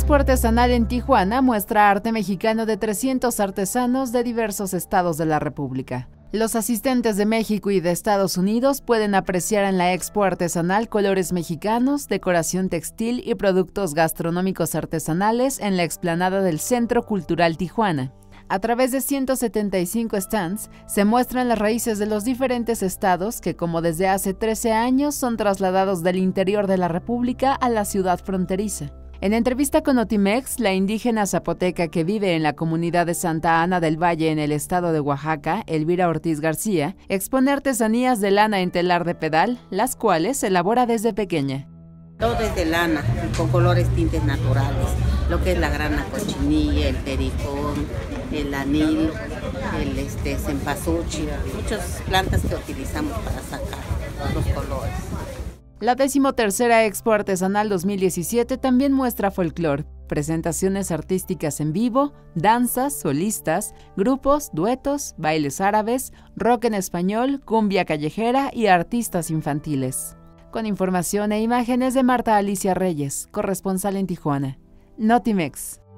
Expo Artesanal en Tijuana muestra arte mexicano de 300 artesanos de diversos estados de la República. Los asistentes de México y de Estados Unidos pueden apreciar en la Expo Artesanal colores mexicanos, decoración textil y productos gastronómicos artesanales en la explanada del Centro Cultural Tijuana. A través de 175 stands se muestran las raíces de los diferentes estados que, como desde hace 13 años, son trasladados del interior de la República a la ciudad fronteriza. En entrevista con Notimex, la indígena zapoteca que vive en la comunidad de Santa Ana del Valle en el estado de Oaxaca, Elvira Ortiz García, expone artesanías de lana en telar de pedal, las cuales elabora desde pequeña. Todo es de lana, con colores tintes naturales, lo que es la grana cochinilla, el tericón, el anil, el cempasúchil, muchas plantas que utilizamos para sacar los colores. La 13ª Expo Artesanal 2017 también muestra folclore, presentaciones artísticas en vivo, danzas, solistas, grupos, duetos, bailes árabes, rock en español, cumbia callejera y artistas infantiles. Con información e imágenes de Marta Alicia Reyes, corresponsal en Tijuana. Notimex.